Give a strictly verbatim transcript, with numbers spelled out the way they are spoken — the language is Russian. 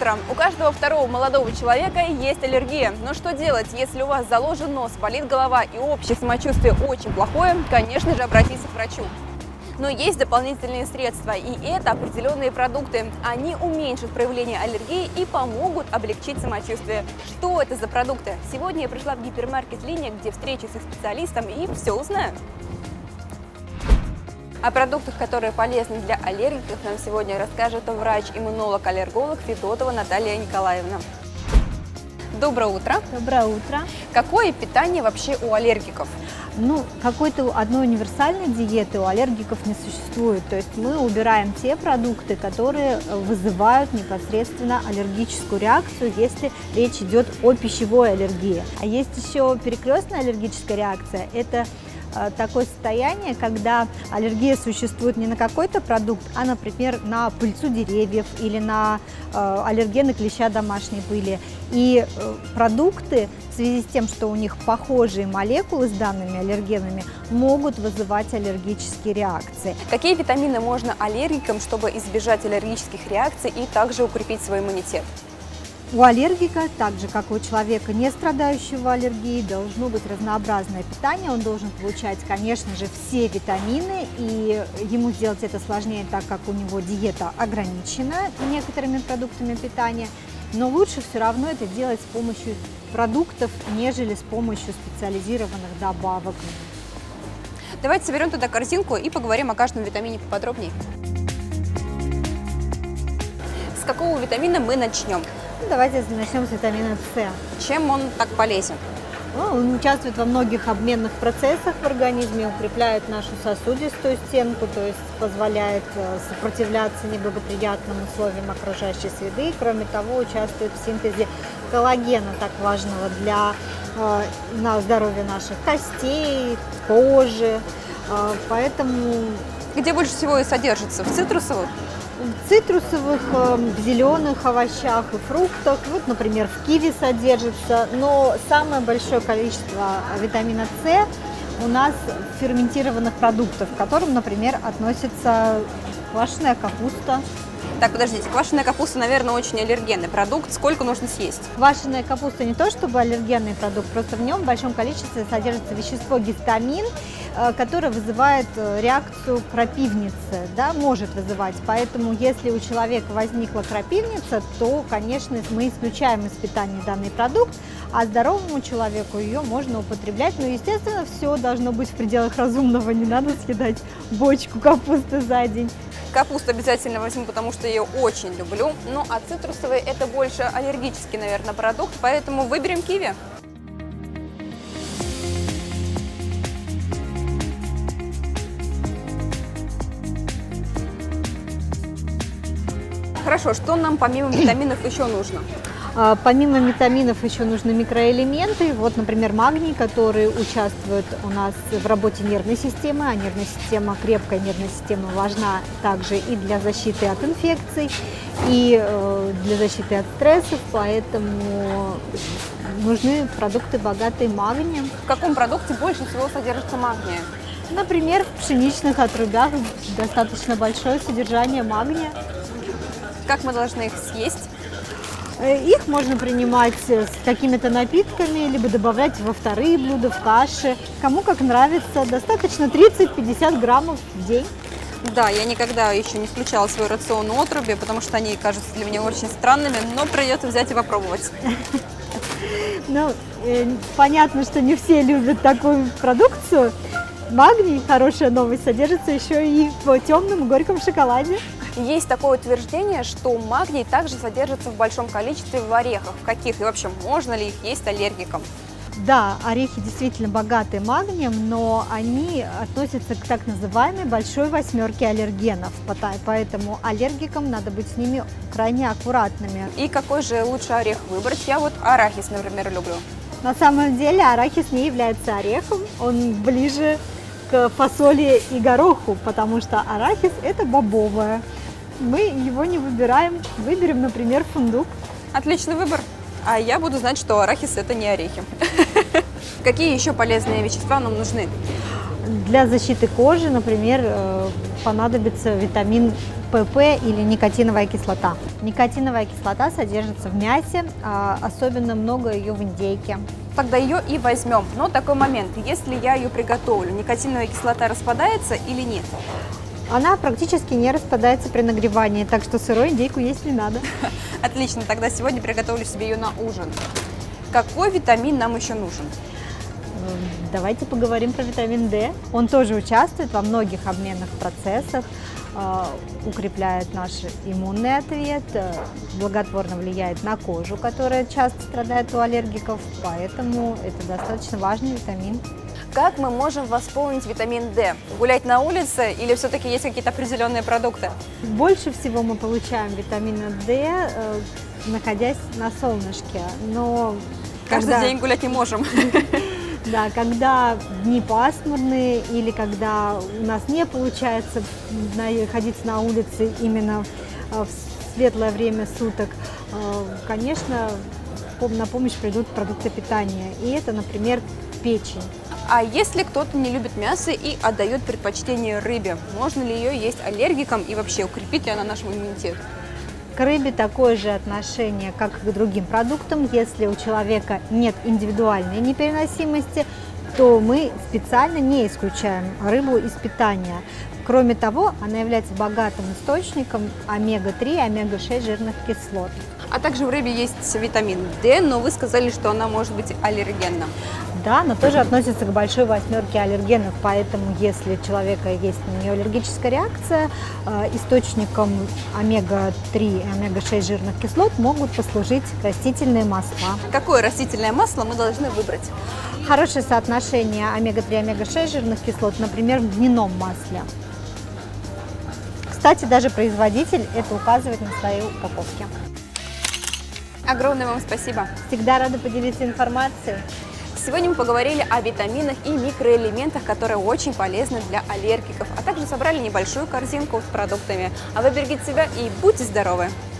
утро! У каждого второго молодого человека есть аллергия. Но что делать, если у вас заложен нос, болит голова и общее самочувствие очень плохое? Конечно же, обратиться к врачу. Но есть дополнительные средства, и это определенные продукты. Они уменьшат проявление аллергии и помогут облегчить самочувствие. Что это за продукты? Сегодня я пришла в гипермаркет «Линия», где встречусь со специалистом и все узнаю. О продуктах, которые полезны для аллергиков, нам сегодня расскажет врач-иммунолог-аллерголог Федотова Наталья Николаевна. Доброе утро! Доброе утро! Какое питание вообще у аллергиков? Ну, какой-то одной универсальной диеты у аллергиков не существует. То есть мы убираем те продукты, которые вызывают непосредственно аллергическую реакцию, если речь идет о пищевой аллергии. А есть еще перекрестная аллергическая реакция. Это такое состояние, когда аллергия существует не на какой-то продукт, а, например, на пыльцу деревьев или на э, аллергены клеща домашней пыли. И э, продукты, в связи с тем, что у них похожие молекулы с данными аллергенами, могут вызывать аллергические реакции. Какие витамины можно аллергикам, чтобы избежать аллергических реакций и также укрепить свой иммунитет? У аллергика, так же как и у человека, не страдающего аллергией, должно быть разнообразное питание. Он должен получать, конечно же, все витамины, и ему сделать это сложнее, так как у него диета ограничена некоторыми продуктами питания. Но лучше все равно это делать с помощью продуктов, нежели с помощью специализированных добавок. Давайте соберем туда корзинку и поговорим о каждом витамине поподробнее. С какого витамина мы начнем? Давайте начнем с витамина С. Чем он так полезен? Ну, он участвует во многих обменных процессах в организме, укрепляет нашу сосудистую стенку, то есть позволяет сопротивляться неблагоприятным условиям окружающей среды. Кроме того, участвует в синтезе коллагена, так важного для э, на здоровья наших костей, кожи. Э, поэтому... Где больше всего и содержится? В цитрусовых? В цитрусовых, в зеленых овощах и фруктах, вот, например, в киви содержится, но самое большое количество витамина С у нас в ферментированных продуктах, к которым, например, относится квашеная капуста. Так, подождите, квашеная капуста, наверное, очень аллергенный продукт. Сколько нужно съесть? Квашеная капуста не то чтобы аллергенный продукт, просто в нем в большом количестве содержится вещество гистамин, которое вызывает реакцию крапивницы, да, может вызывать. Поэтому, если у человека возникла крапивница, то, конечно, мы исключаем из питания данный продукт, а здоровому человеку ее можно употреблять. Но, естественно, все должно быть в пределах разумного, не надо съедать бочку капусты за день. Капусту обязательно возьму, потому что ее очень люблю. Ну, а цитрусовые – это больше аллергический, наверное, продукт, поэтому выберем киви. Хорошо, что нам помимо витаминов еще нужно? Помимо витаминов еще нужны микроэлементы, вот, например, магний, который участвует у нас в работе нервной системы, а нервная система, крепкая нервная система важна также и для защиты от инфекций, и для защиты от стрессов, поэтому нужны продукты, богатые магнием. В каком продукте больше всего содержится магния? Например, в пшеничных отрубях достаточно большое содержание магния. Как мы должны их съесть? Их можно принимать с какими-то напитками, либо добавлять во вторые блюда, в каши. Кому как нравится, достаточно тридцать-пятьдесят граммов в день. Да, я никогда еще не включала свой рацион отруби, потому что они кажутся для меня очень странными, но придется взять и попробовать. Ну, понятно, что не все любят такую продукцию. Магний, хорошая новость, содержится еще и в темном горьком шоколаде. Есть такое утверждение, что магний также содержится в большом количестве в орехах. В каких и вообще можно ли их есть аллергикам? Да, орехи действительно богаты магнием, но они относятся к так называемой большой восьмерке аллергенов, поэтому аллергикам надо быть с ними крайне аккуратными. И какой же лучше орех выбрать? Я вот арахис, например, люблю. На самом деле арахис не является орехом, он ближе к фасоли и гороху, потому что арахис – это бобовое. Мы его не выбираем, выберем, например, фундук. Отличный выбор. А я буду знать, что арахис – это не орехи. Какие еще полезные вещества нам нужны? Для защиты кожи, например, понадобится витамин пэ пэ или никотиновая кислота. Никотиновая кислота содержится в мясе, особенно много ее в индейке. Тогда ее и возьмем. Но такой момент, если я ее приготовлю, никотиновая кислота распадается или нет? Она практически не распадается при нагревании, так что сырую индейку есть не надо. Отлично, тогда сегодня приготовлю себе ее на ужин. Какой витамин нам еще нужен? Давайте поговорим про витамин дэ. Он тоже участвует во многих обменных процессах, укрепляет наш иммунный ответ, благотворно влияет на кожу, которая часто страдает у аллергиков, поэтому это достаточно важный витамин. Как мы можем восполнить витамин дэ? Гулять на улице или все-таки есть какие-то определенные продукты? Больше всего мы получаем витамина дэ, находясь на солнышке, но каждый когда... день гулять не можем. Да, когда дни пасмурные или когда у нас не получается находиться на улице именно в светлое время суток, конечно, на помощь придут продукты питания. И это, например, печень. А если кто-то не любит мясо и отдает предпочтение рыбе, можно ли ее есть аллергикам и вообще укрепит ли она наш иммунитет? К рыбе такое же отношение, как и к другим продуктам. Если у человека нет индивидуальной непереносимости, то мы специально не исключаем рыбу из питания. Кроме того, она является богатым источником омега три и омега шесть жирных кислот. А также в рыбе есть витамин дэ, но вы сказали, что она может быть аллергенна. Да, но тоже относится к большой восьмерке аллергенов, поэтому если у человека есть на нее аллергическая реакция, источником омега три и омега шесть жирных кислот могут послужить растительные масла. Какое растительное масло мы должны выбрать? Хорошее соотношение омега три и омега шесть жирных кислот, например, в льняном масле. Кстати, даже производитель это указывает на своей упаковке. Огромное вам спасибо. Всегда рада поделиться информацией. Сегодня мы поговорили о витаминах и микроэлементах, которые очень полезны для аллергиков, а также собрали небольшую корзинку с продуктами. А вы берегите себя и будьте здоровы!